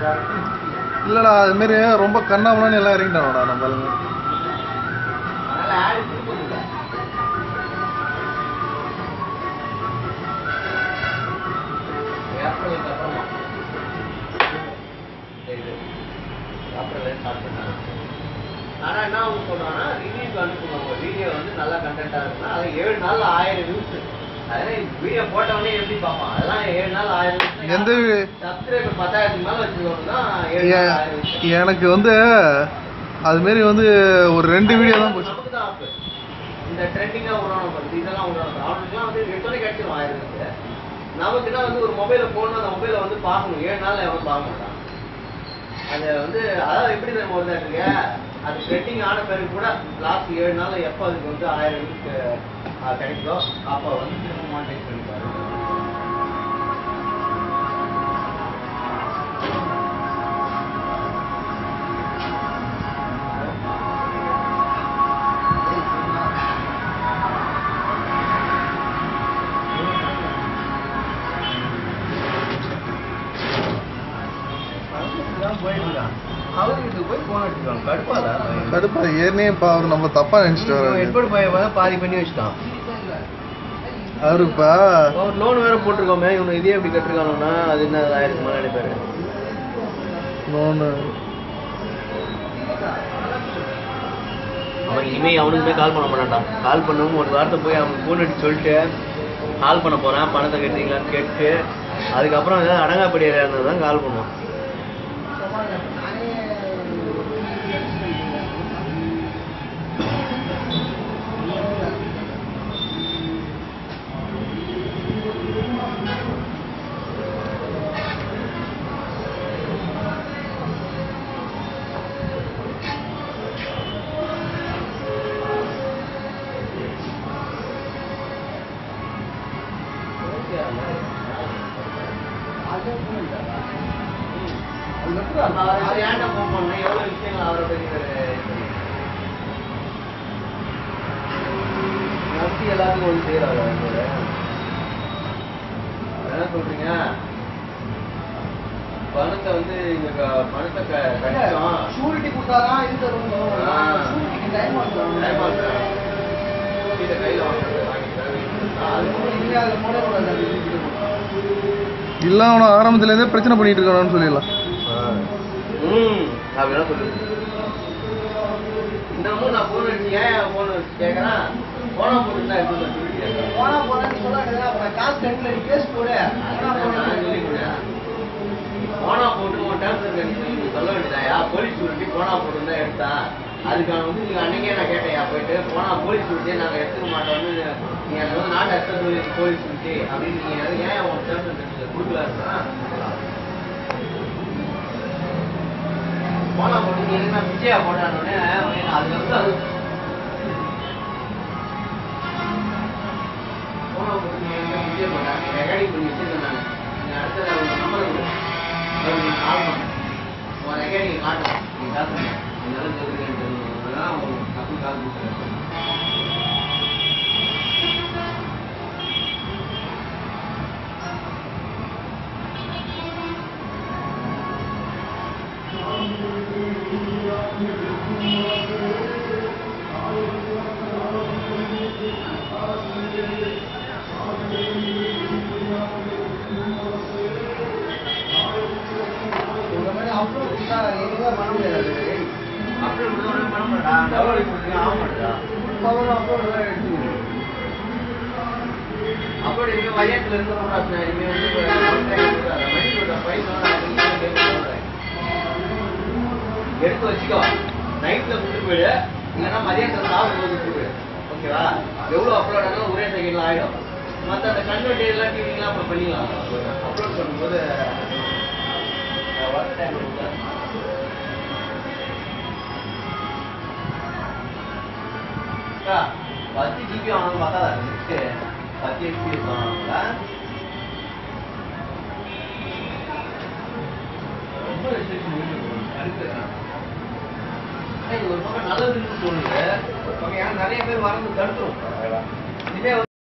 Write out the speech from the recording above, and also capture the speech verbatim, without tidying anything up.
இல்லடா அது மாதிரி ரொம்ப கண்ணாமலான்னு எல்லாம் இறங்கிட்டானோடா நம்ம ஆளுங்க. ஆனா என்ன அவங்க சொல்றாங்கன்னா ரிவ்யூக்கு அனுப்புவாங்க. வீடியோ வந்து நல்ல கண்டென்ட்டா இருக்குன்னா அது ஏழு நாள் ஆயிரம் வியூஸ். அதெல்லாம் வீடியோ போட்டவனே எப்படி பார்ப்பான்? அதெல்லாம் ஏழு நாள் ஆயிரம் எந்த சப்ஸ்கிரைபர் பத்தாயிரத்துக்கு மேல வச்சுக்கோங்க. எனக்கு வந்து அது மாரி வந்து ஒரு ரெண்டு வீடியோ தான் போச்சு. நமக்கு தான் ஆப்பு இந்த ட்ரெண்டிங்கா விடணும் பத்தி இதெல்லாம் விடணும். அவனுக்குலாம் வந்து எடுத்தோடனே கிடைச்சிடும் ஆயிரம் இருக்கு. நமக்குன்னா வந்து ஒரு மொபைலை போடணும், அந்த மொபைலை வந்து பார்க்கணும். ஏழு நாள் எவனும் பார்க்க மாட்டான். அது வந்து அதாவது எப்படி நம்ம வருதா இருக்கு, அது ட்ரெண்டிங் ஆன பிறகு கூட லாஸ்ட் ஏழு நாள் எப்போ அதுக்கு வந்து ஆயிரம் வியூஸ் கிடைக்குதோ அப்போ வந்து திரும்ப மானிட்டைஸ் பண்ணிப்பாரு. கடுப்பா ஏற்கனவே இப்போ அவர் நம்ம தப்பா நினைச்சிட்டு வர பாதி பண்ணி வச்சுட்டான். அவருப்பா அவர் லோன் வேற போட்டிருக்கோமே, இவனு இதே எப்படி கட்டிருக்கானுன்னா அது என்ன ஆயிருக்கு மேலே நினைப்பாரு. லோனு அவன் இனிமேல் அவனுக்குமே கால் பண்ண மாட்டான். கால் பண்ணவும் ஒரு வாரத்தை போய் அவனுக்கு ஃபோன் அடிச்சு சொல்லிட்டு கால் பண்ண போகிறேன் பணத்தை கட்டுறீங்களான்னு கேட்டு அதுக்கப்புறம் ஏதாவது அடங்காப்படியாக இருந்தது தான் கால் பண்ணுவான். எல்லாத்துக்கும் வந்து செய்யறாங்க. என்ன சொல்றீங்க? பணத்தை வந்து இங்க பணத்தை கட்டணும் ஷூரிட்டி கொடுத்தாதான் இது கையில இல்ல அவனை ஆரம்பத்துல இருந்தே பிரச்சனை பண்ணிட்டு இருக்கானு சொல்லிடலாம். அப்படின்னா சொல்லு. இன்னமும் நான் போன் அடிச்சு ஏன் போன் வச்சு கேட்கறேன். போனா போட்டுதான் எடுத்து போனா போனேன்னு சொல்ல காசு ரெண்டு கேஸ் போடு போனா போட்டு உன் டேர்ம்ஸ் சொல்ல வேண்டியதாயா. போலீஸ் சூரிட்டி போனா போட்டு தான் எடுத்தான். அதுக்கான வந்து நீங்க அன்னைக்கே நான் கேட்டையா போயிட்டு போனா போலீஸ் சூரிட்டியே நாங்க எடுத்துக்க மாட்டோம்னு நீங்க அந்த வந்து நாட்டு எடுத்த போலீஸ் சூரிட்டி அப்படின்னு நீங்க ஏன் உன் டேர்ம்ஸ் கொடுக்கல போனா போட்டு நீ என்ன விஜயா போட்டானோடனே அது வந்து அது போனா போட்டு நீ என்ன விஜயா போட்டாங்க ரெக்கார்டிங் பண்ணி வச்சிருந்தேன். நான் அடுத்த நம்பர் நீ கால் பண்ண உன் ரெக்கார்டிங் காட்டும். நீ காசு இதெல்லாம் சொல்லுங்கன்னு தெரியும் தப்பு கால் கொடுத்துருக்கேன். எடுத்து வச்சுக்கோ நைட்ல கொடுத்து போயிடு இல்லைன்னா மதியத்தில் சாப்பிடும்போது போயிடு. ஓகேவா? எவ்வளோ அப்லோட் ஆனாலும் ஒரே செகண்ட்ல ஆகிடும். மற்ற அந்த கன்வெர்ட் எல்லாம் டிவிலாம் அப்புறம் பண்ணிக்கலாம். அப்லோட் பண்ணும்போது ஒர்க் டைம் இருக்கு. பத்து ஜிபி ஆனாலும் பார்த்தா நெக்ஸ்ட் பத்து எம்பி ஆனாங்களா ரொம்ப இது ஒரு பக்கம் நல்லதுன்னு தோணுது. ஒரு பக்கம் ஏன்னா நிறைய பேர் வரது தடுத்துரும். இதே